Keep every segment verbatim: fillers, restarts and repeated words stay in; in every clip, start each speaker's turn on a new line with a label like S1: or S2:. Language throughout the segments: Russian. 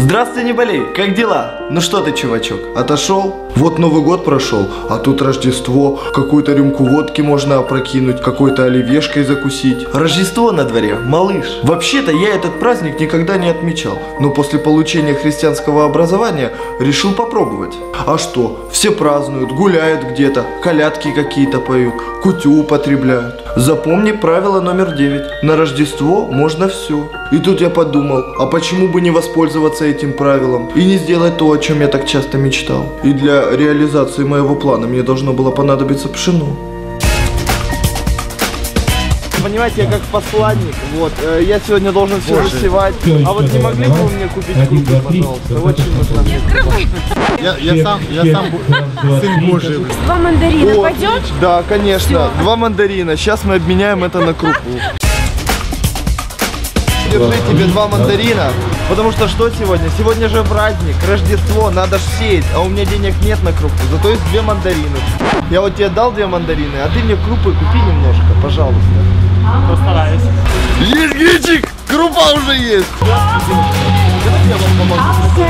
S1: Здравствуй, не болей, как дела? Ну что ты, чувачок, отошел? Вот Новый год прошел, а тут Рождество. Какую-то рюмку водки можно опрокинуть, какой-то оливьешкой закусить. Рождество на дворе, малыш. Вообще-то я этот праздник никогда не отмечал, но после получения христианского образования решил попробовать. А что, все празднуют, гуляют где-то, колядки какие-то поют, кутю употребляют. Запомни правило номер девять. На Рождество можно все. И тут я подумал, а почему бы не воспользоваться этим правилом и не сделать то, о чем я так часто мечтал. И для реализации моего плана мне должно было понадобиться пшено. Понимаете, я как посланник, вот, э, я сегодня должен все засевать, а вот не могли бы вы мне купить крупы, пожалуйста, очень нужно мне крупы.
S2: Я, я сам, я сам сын Божий.
S3: Два мандарина
S1: О,
S3: пойдет?
S1: Да, конечно, всё. Два мандарина, сейчас мы обменяем это на крупу. Держи тебе два мандарина, потому что что сегодня? Сегодня же праздник, Рождество, надо ж сеять, а у меня денег нет на крупу, зато есть две мандарины. Я вот тебе дал две мандарины, а ты мне крупы купи немножко, пожалуйста.
S4: Постараюсь.
S1: Есть гречик! Крупа уже есть! Я вам помогу.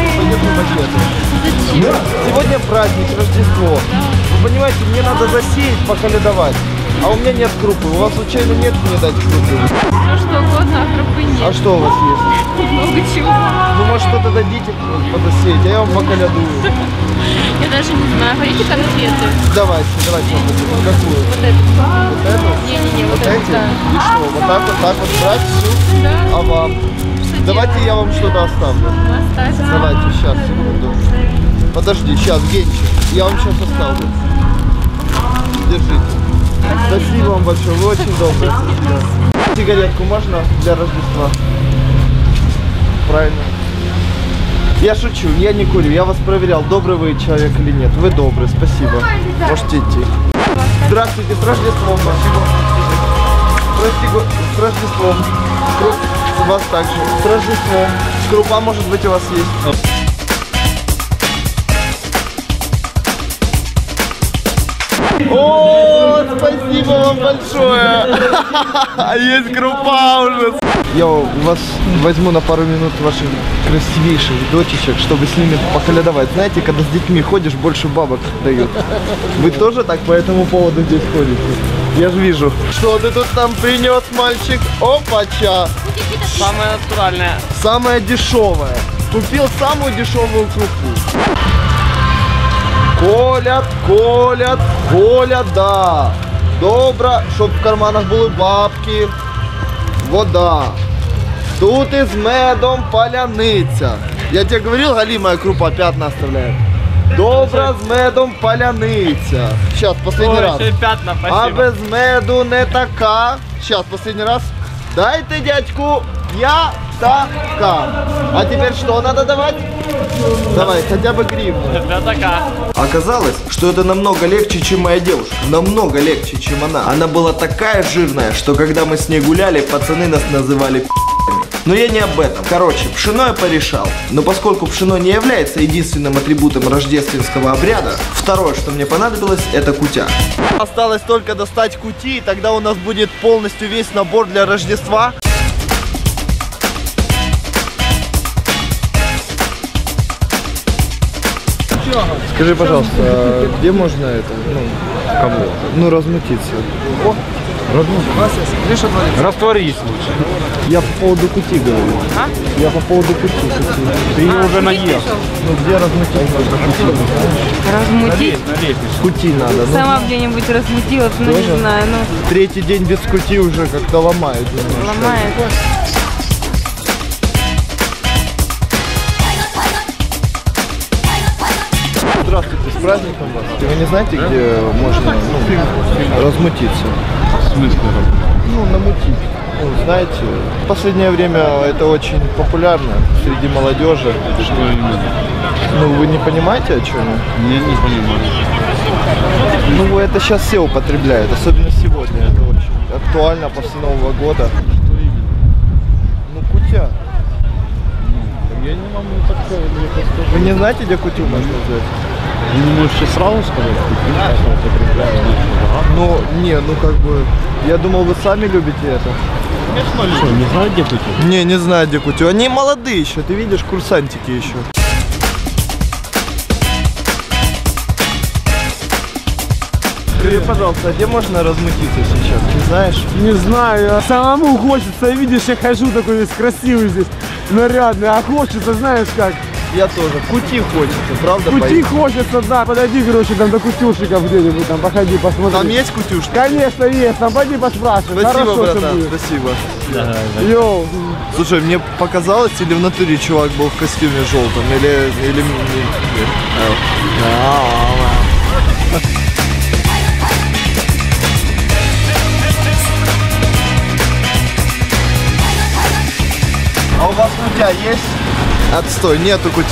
S1: Сегодня праздник, Рождество. Вы понимаете, мне надо засеять, поколядовать. А у меня нет крупы. У вас случайно нет мне дать крупы?
S3: Все что угодно, а крупы нет.
S1: А что у вас есть?
S3: Много чего.
S1: Ну, может, что-то дадите подосеять, а я вам поколядую.
S3: Я даже не знаю. Хотите конфеты?
S1: Давайте, давайте. Какую?
S3: Вот эту.
S1: Вот эту?
S3: Не-не-не, вот,
S1: Вот
S3: эту,
S1: эти?
S3: да.
S1: И что, вот так вот, так вот брать всю?
S3: Да.
S1: А вам?
S3: Что
S1: Давайте
S3: делать?
S1: я вам что-то оставлю.
S3: Оставь.
S1: Давайте, сейчас, секунду. Подожди, сейчас, Генчик, я вам сейчас оставлю. Держите. Спасибо вам большое, вы очень добрые. Да. Сигаретку можно для Рождества? Правильно. Я шучу, я не курю, я вас проверял, добрый вы человек или нет. Вы добрый, спасибо. Можете идти. Здравствуйте, с Рождеством. Прости, с Рождеством. Круп, вас также. С Рождеством. Крупа, может быть, у вас есть? О, спасибо вам большое! А есть крупа уже! Я у вас возьму на пару минут ваших красивейших дочечек, чтобы с ними поколядовать. Знаете, когда с детьми ходишь, больше бабок дают. Вы тоже так по этому поводу здесь ходите? Я же вижу. Что ты тут нам принес, мальчик? Опача!
S4: Самое натуральное.
S1: Самое дешевое. Купил самую дешевую крупу. Колят, колят, колят, да. Добро, щоб в карманах були бабки. Вода. Тут із медом паляниця. Я тебе говорил, галимая крупа пятна оставляет. Добра з медом паляниця. Сейчас, последний
S4: Ой,
S1: раз.
S4: ще й пятна, спасибо.
S1: А без меду не така. Сейчас, последний раз. Дайте, дядьку, я така. А теперь что надо давать? Давай, хотя бы гривну.
S4: Пятака.
S1: Оказалось, что это намного легче, чем моя девушка. Намного легче, чем она. Она была такая жирная, что когда мы с ней гуляли, пацаны нас называли пи***ми. Но я не об этом. Короче, пшено я порешал. Но поскольку пшено не является единственным атрибутом рождественского обряда, второе, что мне понадобилось, это кутя. Осталось только достать кути, и тогда у нас будет полностью весь набор для Рождества. Скажи, пожалуйста, где можно это, ну, кому? Ну, размутиться. О, размутиться.
S4: Растворись лучше.
S1: Я по поводу кути говорю.
S3: А?
S1: Я по поводу кути. кути.
S4: Ты ее
S3: А,
S4: уже наел.
S1: Ну, где размутить можно?
S3: Размутить?
S1: Кути надо. Ну,
S3: Сама где-нибудь размутила, ну
S1: Тоже?
S3: не знаю, ну
S1: третий день без кути уже как-то ломает. немножко.
S3: ломает.
S1: Здравствуйте, с праздником вас. Вы не знаете, где можно ну, размутиться?
S4: В смысле?
S1: Ну, намутить. Ну, знаете, в последнее время это очень популярно среди молодежи.
S4: Что именно?
S1: Ну, вы не понимаете, о чем я?
S4: Я не понимаю.
S1: Ну, это сейчас все употребляют, особенно сегодня. Это очень актуально после Нового года.
S4: Что именно?
S1: Ну, кутя.
S4: Я не могу так сказать.
S1: Вы не знаете, где кутю можно взять?
S4: Ты не можешь сейчас сразу сказать?
S1: Ну, не, ну как бы, я думал, вы сами любите это.
S4: Что, не знаю, где кутю?
S1: Не, не знаю, где кутю. Они молодые еще, ты видишь, курсантики еще. Скажи, пожалуйста, а где можно размутиться сейчас, не знаешь?
S2: Не знаю, самому хочется, видишь, я хожу такой весь красивый здесь, нарядный, а хочется, знаешь как?
S1: Я тоже. Кути хочется, правда?
S2: Кути
S1: поесть?
S2: хочется, да, подойди, короче, там до кутюшников где-нибудь, там, походи, посмотри.
S1: Там есть кутюшка?
S2: Конечно, есть, там, пойди поспрашивай.
S1: Спасибо,
S2: Хорошо,
S1: братан,
S2: всё будет.
S1: спасибо.
S4: Да,
S2: Йоу.
S1: Слушай, мне показалось, или в натуре чувак был в костюме желтом, или... или... А у вас кутя есть? Отстой, нету кути.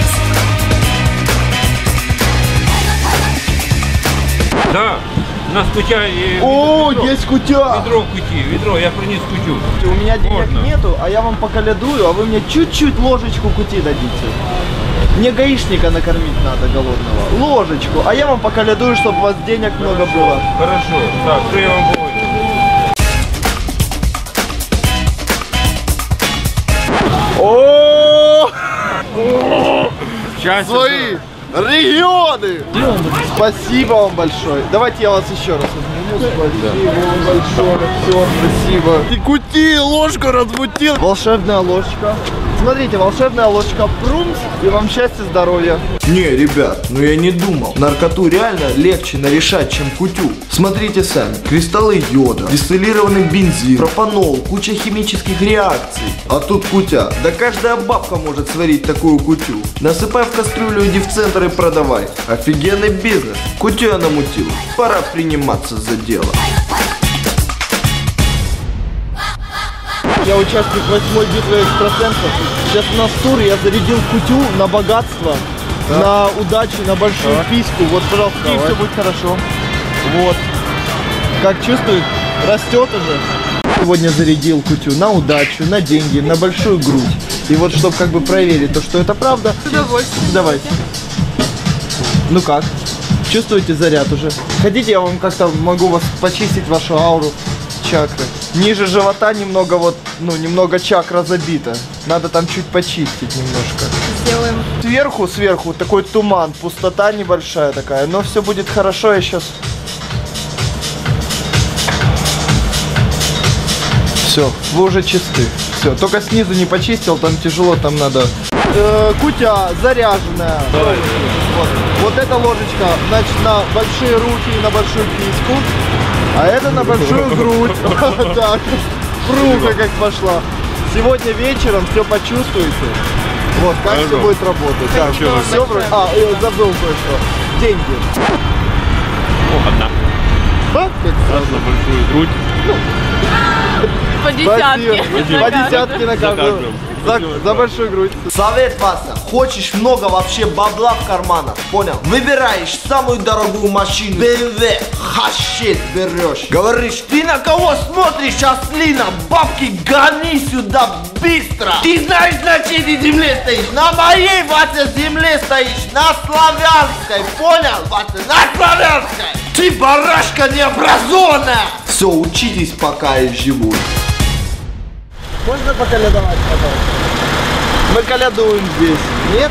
S5: Да, у нас кутя и
S1: О,
S5: ведро,
S1: есть кутя!
S5: ведро кути, ведро, я принес кутю.
S1: У меня денег
S5: Можно.
S1: нету, а я вам поколядую, а вы мне чуть-чуть ложечку кути дадите. Мне гаишника накормить надо голодного. Ложечку, а я вам поколядую, чтобы у вас денег много было.
S5: Хорошо, так, что я вам говорю?
S1: О,
S5: Сейчас.
S1: свои регионы! Спасибо вам большое. Давайте я вас еще раз возьму. Спасибо вам большое. Все, спасибо. И кути, ложку разбутил. Волшебная ложечка. Смотрите, волшебная ложечка прумс, и вам счастья, здоровья. Не, ребят, ну я не думал. Наркоту реально легче нарешать, чем кутю. Смотрите сами. Кристаллы йода, дистиллированный бензин, пропанол, куча химических реакций. А тут кутя. Да каждая бабка может сварить такую кутю. Насыпай в кастрюлю, иди в центр и продавай. Офигенный бизнес. Кутю я намутил. Пора приниматься за дело. Я участник восьмой битвы экстрасенсов. Сейчас у нас тур, я зарядил кутю на богатство, да. На удачу, на большую да. Письку. Вот, пожалуйста, и все будет хорошо. Вот. Как чувствует? Растет уже. Сегодня зарядил кутю на удачу, на деньги, на большую грудь. И вот, чтобы как бы проверить то, что это правда.
S3: С удовольствием.
S1: Давайте. Ну как? Чувствуете заряд уже? Хотите, я вам как-то могу вас почистить, вашу ауру, чакры. Ниже живота немного вот, ну, немного чакра забита. Надо там чуть почистить немножко.
S3: Сделаем.
S1: Сверху, сверху такой туман, пустота небольшая такая. Но все будет хорошо, я сейчас... Все, вы уже чисты. Все, только снизу не почистил, там тяжело, там надо... Э, кутя заряженная.
S5: Давай.
S1: Вот. Вот эта ложечка, значит, на большие руки и на большую письку. А это на большую грудь. Так, пруха как пошла. Сегодня вечером все почувствуете. Вот, как все будет работать. Так, все, а, забыл кое-что. Деньги.
S5: Одна.
S1: А?
S5: Раз на большую грудь.
S3: По десятке.
S1: По десятке на каждую. За, за большую грудь. Совет, Вася, хочешь много вообще бабла в карманах, понял? Выбираешь самую дорогую машину, бэ эм вэ, хашет берешь. Говоришь, ты на кого смотришь, ослина? Бабки, гони сюда быстро. Ты знаешь, на чьей земле стоишь? На моей, Вася, земле стоишь. На славянской, понял, Вася? На славянской. Ты барашка необразованная. Все, учитесь, пока я живу. Можно поколядовать, пожалуйста? Мы колядуем здесь. Нет?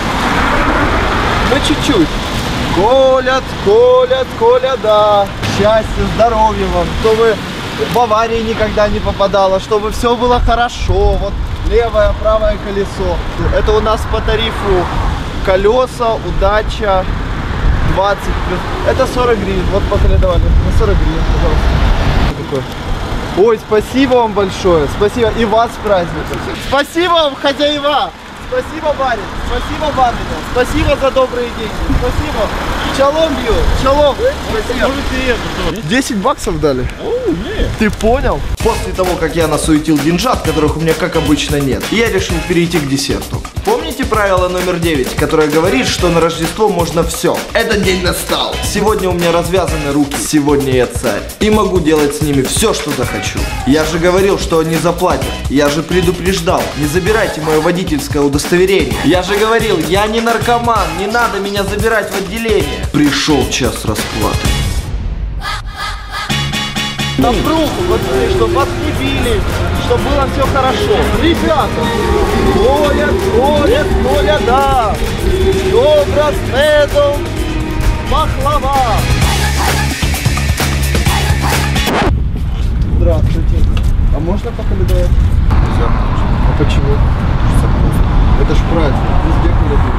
S1: Мы чуть-чуть. Колят, колят, коляда. Счастья, здоровья вам. Чтобы в аварии никогда не попадало. Чтобы все было хорошо. Вот левое, правое колесо. Это у нас по тарифу колеса, удача. двадцать плюс. Это сорок гривен. Вот поколядовали. На сорок гривен, пожалуйста. Что такое? Ой, спасибо вам большое, спасибо, и вас с праздником. Спасибо вам, хозяева, спасибо, барин, спасибо, барыня, спасибо за добрые деньги, спасибо. Чалом бью, чалом, спасибо. десять баксов дали? Ты понял? После того, как я насуетил деньжат, которых у меня, как обычно, нет, я решил перейти к десерту. Помните правило номер девять, которое говорит, что на Рождество можно все? Этот день настал. Сегодня у меня развязаны руки. Сегодня я царь. И могу делать с ними все, что захочу. Я же говорил, что они заплатят. Я же предупреждал. Не забирайте мое водительское удостоверение. Я же говорил, я не наркоман. Не надо меня забирать в отделение. Пришел час расплаты. Напругу, вот смотри, чтобы вас не били, чтобы было все хорошо. Ребята, Коля, Коля, Коля, да. Добро с медом, пахлава. Здравствуйте. А можно поколебать? Нельзя. А почему? Это ж праздник, везде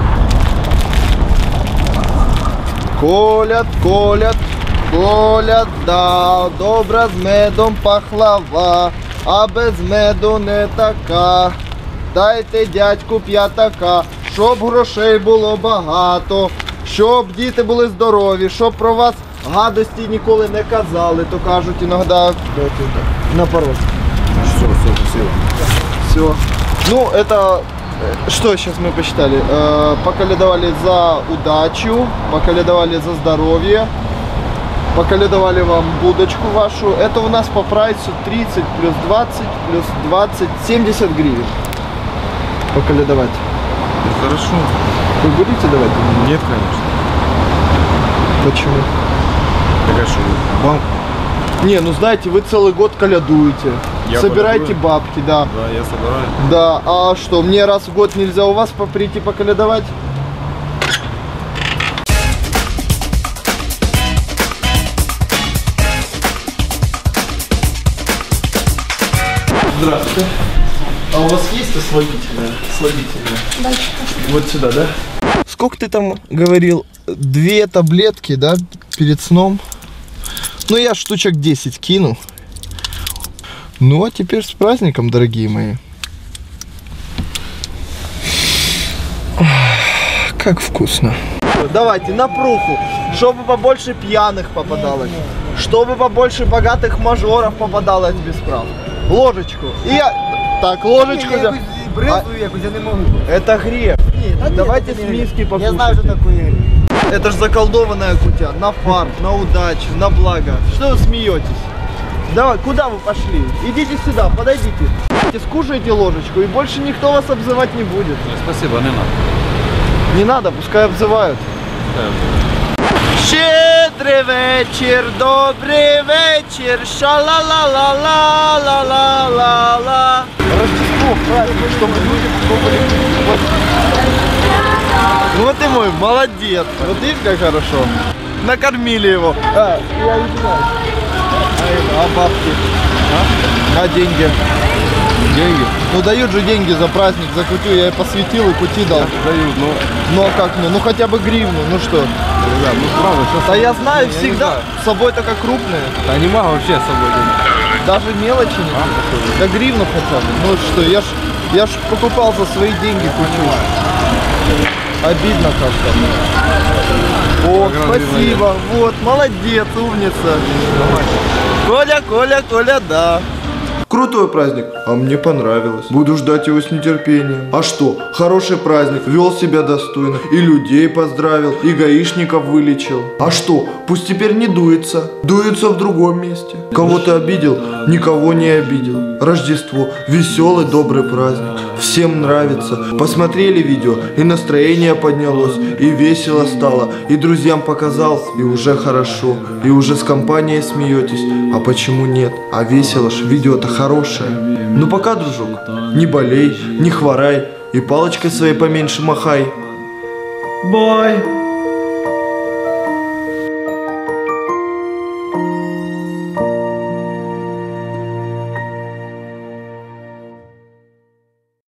S1: колядуют. Колят, колят, колят, да, добра з медом пахлава, а без меду не така. Дайте дядьку п'ятака, щоб грошей було багато, щоб діти були здорові, щоб про вас гадості ніколи не казали, то кажуть іноді на порозі.
S2: Все, все, красиво.
S1: Все. Ну, это, что сейчас мы посчитали? Э, поколядовали за удачу, поколядовали за здоровье, поколядовали вам будочку вашу. Это у нас по прайсу тридцать плюс двадцать плюс двадцать, семьдесят гривен. Поколядовать.
S2: Хорошо.
S1: Вы будете давать?
S2: Нет, конечно.
S1: Почему?
S2: Так а что, банк?
S1: Не, ну знаете, вы целый год колядуете.
S2: Я
S1: собираете
S2: колядую?
S1: бабки, да.
S2: Да, я собираю.
S1: Да, а что, мне раз в год нельзя у вас по- прийти поколядовать? Здравствуйте. А у вас есть ослабительное? Слабительное? Дальше. Вот сюда, да? Сколько ты там говорил? Две таблетки, да, перед сном? Ну, я штучек десять кину. Ну, а теперь с праздником, дорогие мои. Как вкусно. Давайте, напруху. Чтобы побольше пьяных попадалось. Чтобы побольше богатых мажоров попадалось без прав. Ложечку. И я... Так, ложечку. взял.
S6: Брызгаю якось, я не можу.
S1: Это грех.
S6: Та ні,
S1: Давайте
S6: це
S1: с
S6: не
S1: миски
S6: гріх.
S1: покушайте.
S6: Я знаю, що таке гріх.
S1: Это же заколдованная кутя. На фарт, на удачу, на благо. Что вы смеетесь? Давай, куда вы пошли? Идите сюда, подойдите. Скушайте ложечку, и больше никто вас обзывать не будет.
S5: Спасибо, не надо.
S1: Не надо, пускай обзывают. Щедрый вечер, добрый вечер, ша-ла-ла-ла-ла-ла-ла-ла. Рождество, праздник, чтобы люди пробовали. Вот ты мой, молодец. Вот видишь, как хорошо. Накормили его. А, я не знаю. А, это, а бабки? А? А деньги?
S2: Деньги?
S1: Ну дают же деньги за праздник, за кутю. Я ей посвятил и кути дал.
S2: Дают, но...
S1: Ну а как мне? Ну хотя бы гривну, ну что?
S2: Да, ну правда, сейчас...
S1: Да я знаю,
S2: Я не
S1: всегда
S2: знаю.
S1: с собой только крупные.
S2: Да не могу вообще с собой денег.
S1: Даже мелочи не беру. Да гривну хотя бы. Ну что, я ж, я ж покупал за свои деньги кутю. Обидно как-то. О, спасибо. Вот, молодец, умница. Коля, Коля, Коля, да. Крутой праздник, а мне понравилось. Буду ждать его с нетерпением. А что, хороший праздник, вел себя достойно, и людей поздравил, и гаишников вылечил. А что, пусть теперь не дуется, дуется в другом месте. Кого ты обидел, никого не обидел. Рождество, веселый, добрый праздник. Всем нравится. Посмотрели видео, и настроение поднялось, и весело стало, и друзьям показал, и уже хорошо, и уже с компанией смеетесь. А почему нет? А весело ж, видео-то хорошее. Ну пока, дружок, не болей, не хворай, и палочкой своей поменьше махай. Бай!